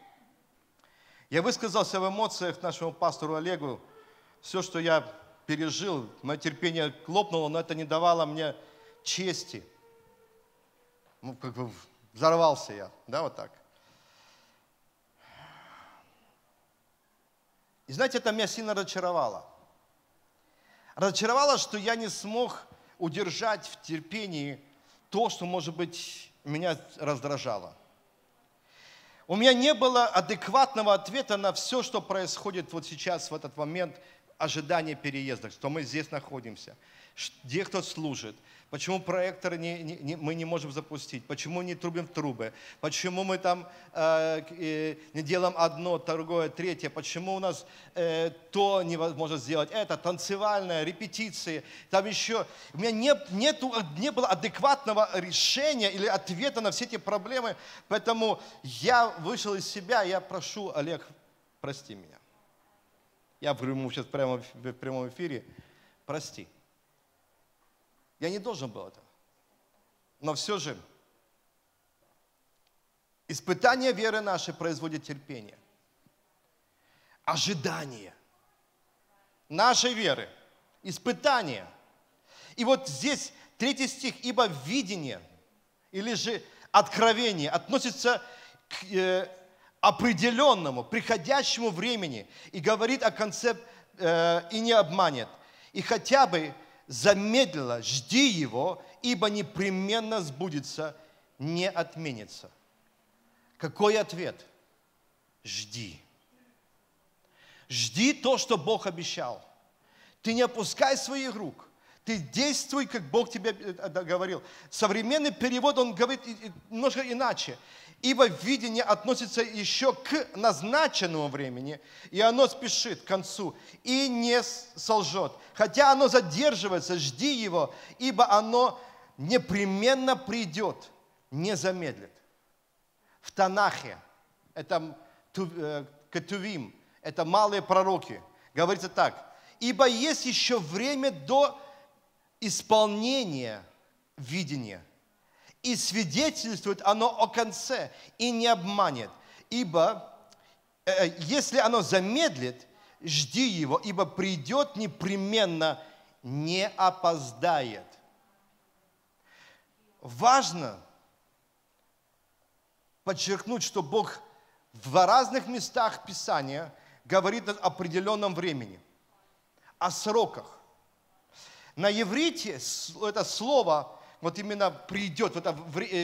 Я высказался в эмоциях нашему пастору Олегу. Все, что я пережил, мое терпение лопнуло, но это не давало мне чести. Ну, как бы взорвался я, да, вот так. И знаете, это меня сильно разочаровало. Разочаровало, что я не смог удержать в терпении то, что, может быть, меня раздражало. У меня не было адекватного ответа на все, что происходит вот сейчас, в этот момент ожидания переезда, что мы здесь находимся, где кто служит, почему проектор мы не можем запустить, почему не трубим в трубы, почему мы там не делаем одно, другое, третье, почему у нас то невозможно сделать, это танцевальное, репетиции, там еще. У меня не было адекватного решения или ответа на все эти проблемы, поэтому я вышел из себя, я прошу, Олег, прости меня. Я говорю ему сейчас прямо в прямом эфире, прости. Я не должен был этого. Но все же, испытание веры нашей производит терпение. Ожидание нашей веры. Испытание. И вот здесь 3 стих, ибо видение или же откровение относится к определенному, приходящему времени и говорит о конце и не обманет. И хотя бы замедлило, жди его, ибо непременно сбудется, не отменится. Какой ответ? Жди. Жди то, что Бог обещал. Ты не опускай своих рук. Ты действуй, как Бог тебе говорил. Современный перевод, он говорит немножко иначе. Ибо видение относится еще к назначенному времени, и оно спешит к концу, и не солжет. Хотя оно задерживается, жди его, ибо оно непременно придет, не замедлит. В Танахе, это Кетувим, это малые пророки, говорится так. Ибо есть еще время до исполнения видения. И свидетельствует оно о конце, и не обманет. Ибо, если оно замедлит, жди его, ибо придет непременно, не опоздает. Важно подчеркнуть, что Бог в разных местах Писания говорит о определенном времени, о сроках. На иврите это слово вот именно придет, вот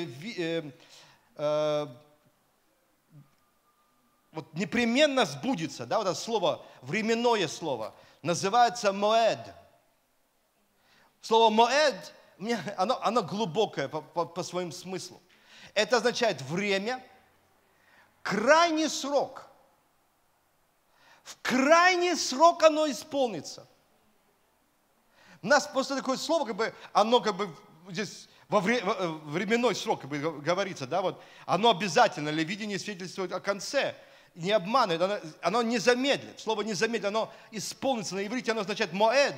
непременно сбудется, да, вот это слово, временное слово, называется моэд. Слово моэд, оно глубокое по своему смыслу. Это означает время, крайний срок. В крайний срок оно исполнится. У нас просто такое слово, оно здесь временной срок говорится, да, вот, оно обязательно, или видение свидетельствует о конце, не обманывает, оно не замедлит, слово не замедлит, оно исполнится, на иврите оно означает моэд.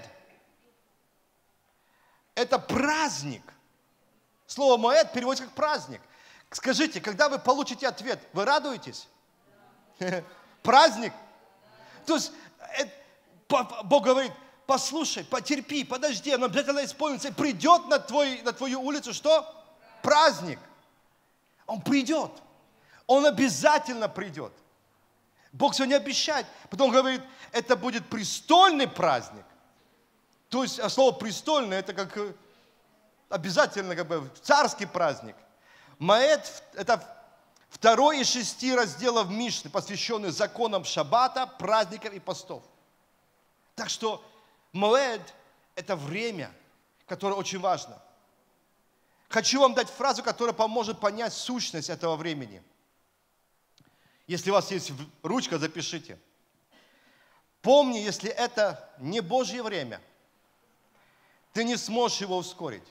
Это праздник. Слово моэд переводится как праздник. Скажите, когда вы получите ответ, вы радуетесь? Праздник? То есть Бог говорит, послушай, потерпи, подожди, оно обязательно исполнится. И придет на твою улицу что? Праздник. Он придет. Он обязательно придет. Бог сегодня обещает. Потом говорит, это будет престольный праздник. То есть слово престольный, это как обязательно царский праздник. Моэд – это 2 из 6 разделов Мишны, посвященный законам шаббата, праздников и постов. Так что моэд – это время, которое очень важно. Хочу вам дать фразу, которая поможет понять сущность этого времени. Если у вас есть ручка, запишите. Помни, если это не Божье время, ты не сможешь его ускорить.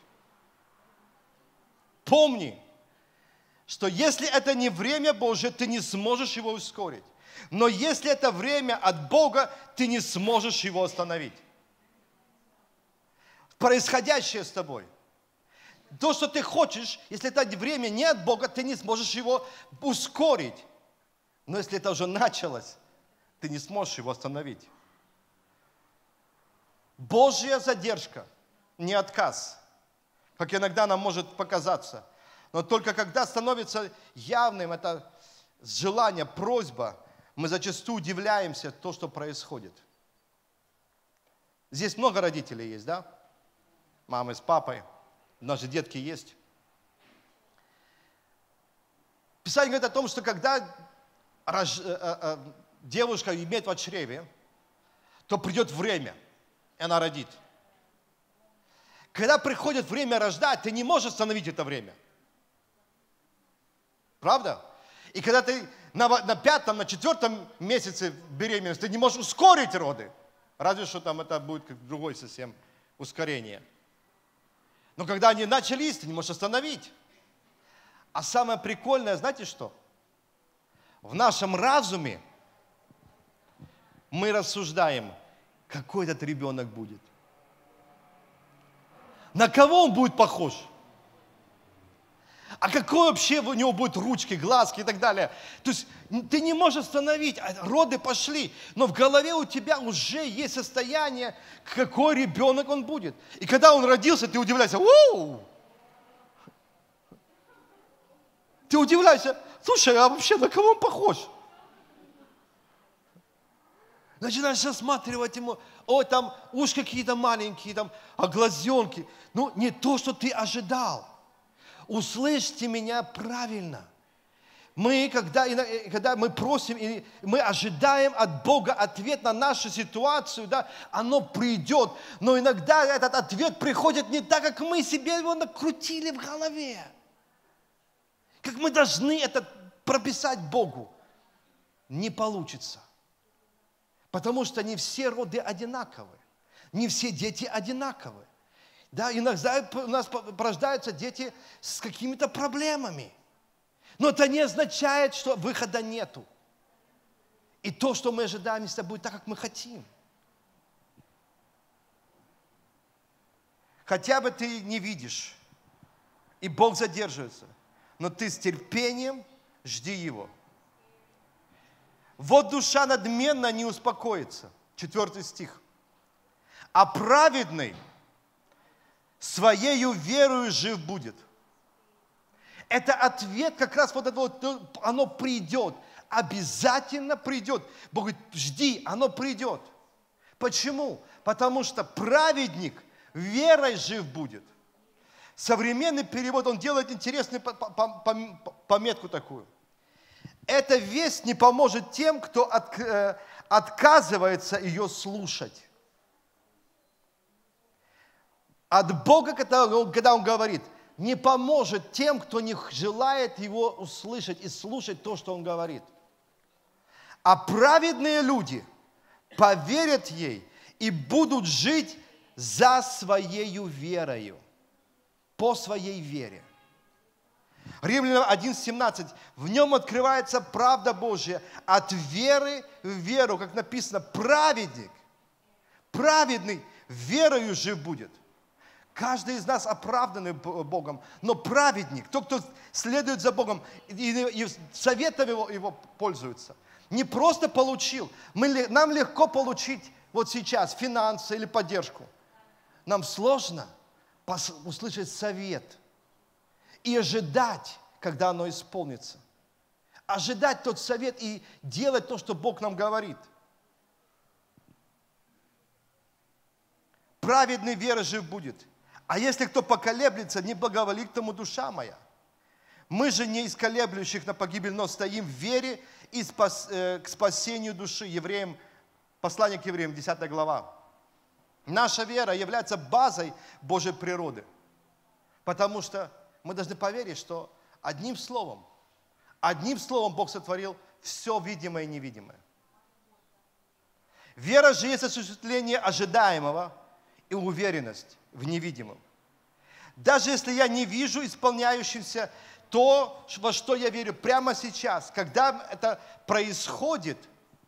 Помни, что если это не время Божье, ты не сможешь его ускорить. Но если это время от Бога, ты не сможешь его остановить. Происходящее с тобой. то, что ты хочешь, если это время не от Бога, ты не сможешь его ускорить. Но если это уже началось, ты не сможешь его остановить. Божья задержка, не отказ, как иногда нам может показаться. Но только когда становится явным это желание, просьба, мы зачастую удивляемся то, что происходит. Здесь много родителей есть, да? Мамы с папой. У нас же детки есть. Писание говорит о том, что когда девушка имеет в чреве, то придет время, и она родит. Когда приходит время рождать, ты не можешь остановить это время. Правда? И когда ты на 5-м, на 4-м месяце беременности, ты не можешь ускорить роды. Разве что там это будет как другое совсем ускорение. Но когда они начались, ты не можешь остановить. А самое прикольное, знаете что? В нашем разуме мы рассуждаем, какой этот ребенок будет. На кого он будет похож? А какой вообще у него будут ручки, глазки и так далее. То есть ты не можешь остановить, роды пошли, но в голове у тебя уже есть состояние, какой ребенок он будет. И когда он родился, ты удивляешься, «Уу!» Ты удивляешься, слушай, а вообще на кого он похож? Начинаешь рассматривать ему, ой, там ушки какие-то маленькие, там, а глазенки. Ну, не то, что ты ожидал. Услышьте меня правильно. Мы, когда мы просим, и мы ожидаем от Бога ответ на нашу ситуацию, да, оно придет. Но иногда этот ответ приходит не так, как мы себе его накрутили в голове. Как мы должны это прописать Богу. Не получится. Потому что не все роды одинаковы. Не все дети одинаковы. Да, иногда у нас рождаются дети с какими-то проблемами. Но это не означает, что выхода нету. И то, что мы ожидаем, если будет так, как мы хотим. Хотя бы ты не видишь, и Бог задерживается, но ты с терпением жди Его. Вот душа надменна не успокоится. 4 стих. А праведный своею верою жив будет. Это ответ, как раз вот это вот, оно придет. Обязательно придет. Бог говорит, жди, оно придет. Почему? Потому что праведник верой жив будет. Современный перевод, он делает интересную пометку такую. Эта весть не поможет тем, кто отказывается ее слушать. От Бога, когда Он говорит, не поможет тем, кто не желает Его услышать и слушать то, что Он говорит. А праведные люди поверят ей и будут жить за Своею верою, по своей вере. Римлянам 11:17. В нем открывается правда Божья от веры в веру, как написано, праведник, праведный верою жив будет. Каждый из нас оправданный Богом, но праведник, тот, кто следует за Богом и советом его пользуется, не просто получил. Нам легко получить вот сейчас финансы или поддержку. Нам сложно услышать совет и ожидать, когда оно исполнится. Ожидать тот совет и делать то, что Бог нам говорит. Праведный верой жив будет. А если кто поколеблется, не благоволи к тому душа моя. Мы же не из колеблющих на погибель, но стоим в вере и к спасению души. Послание к евреям, 10 глава. Наша вера является базой Божьей природы. Потому что мы должны поверить, что одним словом Бог сотворил все видимое и невидимое. Вера же есть осуществление ожидаемого и уверенность в невидимом. Даже если я не вижу исполняющимся то, во что я верю прямо сейчас, когда это происходит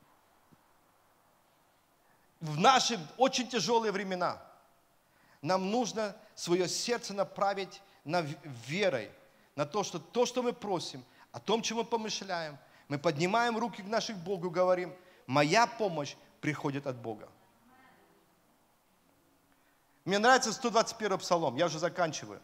в наши очень тяжелые времена, нам нужно свое сердце направить верой, на то, что мы просим, о том, чем мы помышляем, мы поднимаем руки к нашим Богу и говорим, моя помощь приходит от Бога. Мне нравится 121 псалом, я уже заканчиваю.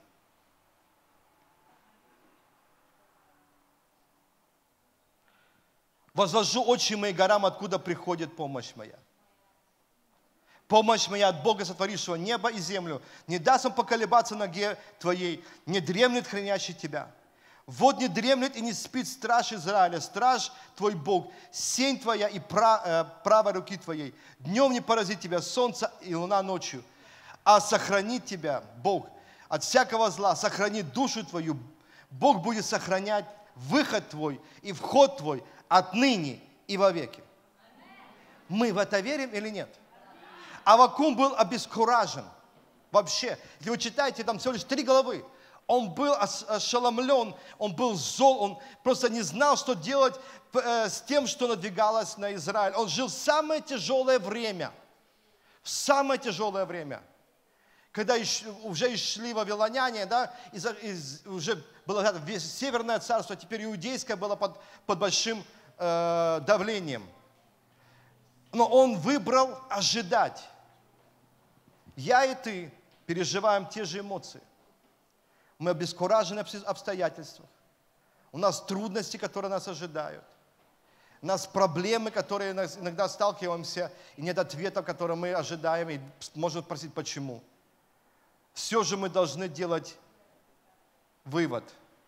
Возложу очи мои горам, откуда приходит помощь моя. Помощь моя от Бога, сотворившего небо и землю. Не даст Он поколебаться ноге твоей, не дремлет хранящий тебя. Вот не дремлет и не спит страж Израиля, страж твой Бог, сень твоя и правой руки твоей. Днем не поразит тебя солнце и луна ночью, а сохранит тебя Бог от всякого зла, сохранит душу твою. Бог будет сохранять выход твой и вход твой отныне и вовеки. Мы в это верим или нет? Аввакум был обескуражен. Вообще, если вы читаете, там всего лишь 3 главы. Он был ошеломлен, он был зол, он просто не знал, что делать с тем, что надвигалось на Израиль. Он жил в самое тяжелое время. В самое тяжелое время. Когда уже шли вавилоняне, да, уже было Северное царство, теперь Иудейское было под большим давлением. Но он выбрал ожидать. Я и ты переживаем те же эмоции. Мы обескуражены обстоятельствах. У нас трудности, которые нас ожидают. У нас проблемы, которые иногда сталкиваемся, и нет ответов, которые мы ожидаем, и можем спросить, почему. Все же мы должны делать вывод.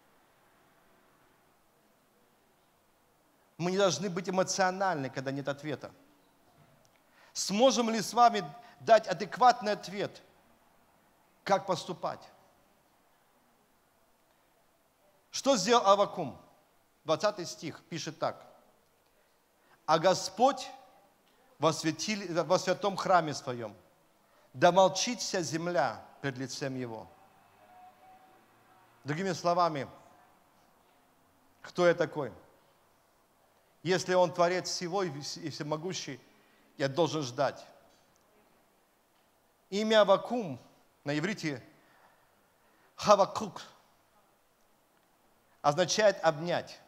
Мы не должны быть эмоциональны, когда нет ответа. Сможем ли с вами дать адекватный ответ, как поступать? Что сделал Аввакум? 20 стих пишет так. «А Господь во святом храме своем, да молчит вся земля пред лицем Его». Другими словами, кто я такой? Если Он Творец всего и всемогущий, я должен ждать. Имя Аввакум на иврите Хавакук означает обнять.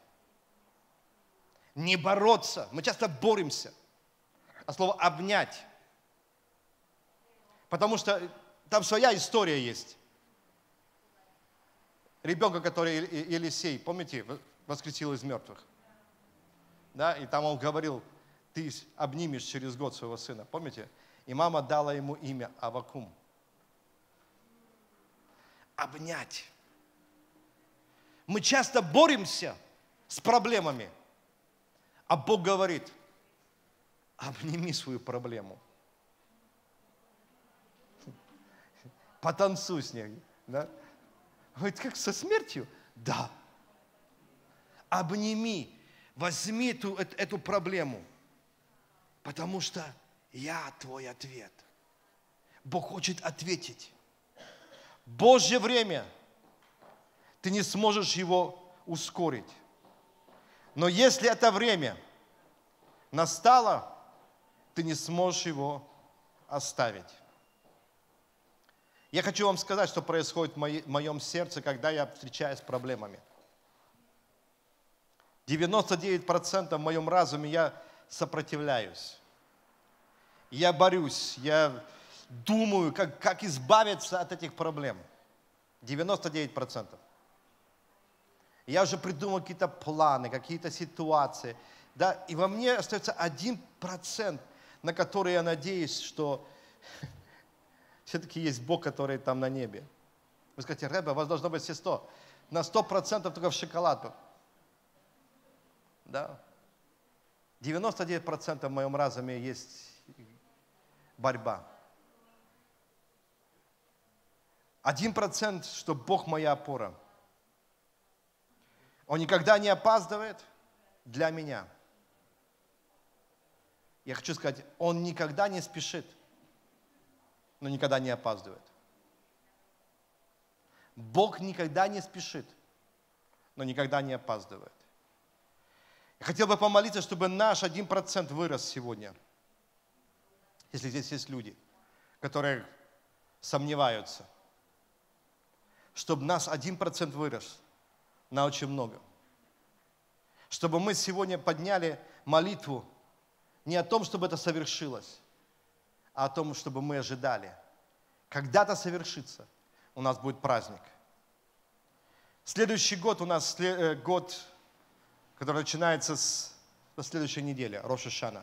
Не бороться. Мы часто боремся. А слово обнять. Потому что там своя история есть. Ребенка, который Елисей, помните, воскресил из мертвых. Да? И там он говорил, ты обнимешь через год своего сына. Помните? И мама дала ему имя Аввакум. Обнять. Мы часто боремся с проблемами, а Бог говорит, обними свою проблему. Потанцуй с ней. Да? Говорит, как со смертью? Да. Обними, возьми эту проблему, потому что я твой ответ. Бог хочет ответить. Божье время. Ты не сможешь его ускорить. Но если это время настало, ты не сможешь его оставить. Я хочу вам сказать, что происходит в моем сердце, когда я встречаюсь с проблемами. 99% в моем разуме я сопротивляюсь. Я борюсь, я думаю, как избавиться от этих проблем. 99%. Я уже придумал какие-то планы, какие-то ситуации. Да? И во мне остается 1%, на который я надеюсь, что все-таки есть Бог, который там на небе. Вы скажете, Ребе, у вас должно быть все 100. На 100% только в шоколад. Да? 99% в моем разуме есть борьба. 1%, что Бог моя опора. Он никогда не опаздывает для меня. Я хочу сказать, Он никогда не спешит, но никогда не опаздывает. Бог никогда не спешит, но никогда не опаздывает. Я хотел бы помолиться, чтобы наш 1% вырос сегодня. Если здесь есть люди, которые сомневаются. чтобы нас 1% вырос на очень много. Чтобы мы сегодня подняли молитву не о том, чтобы это совершилось, а о том, чтобы мы ожидали. Когда-то совершится, у нас будет праздник. Следующий год у нас год, который начинается со следующей недели, Рош ха-Шана.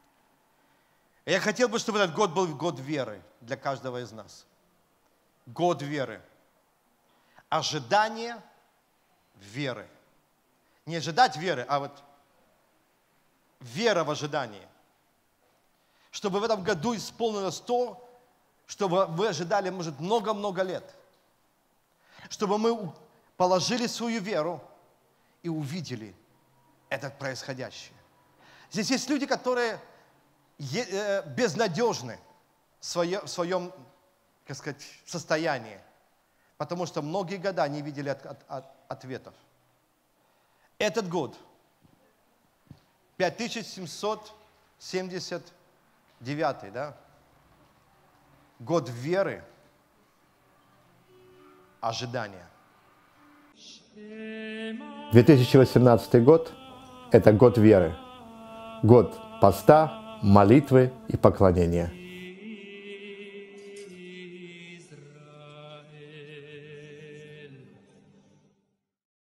Я хотел бы, чтобы этот год был год веры для каждого из нас. Год веры. Ожидание веры. Не ожидать веры, а вот вера в ожидании. Чтобы в этом году исполнилось то, что вы ожидали, может, много-много лет. Чтобы мы положили свою веру и увидели это происходящее. Здесь есть люди, которые безнадежны в своем, как сказать, состоянии, потому что многие года не видели ответов. Этот год, 5779, да? Год веры, ожидания. 2018 год – это год веры, год поста, молитвы и поклонения.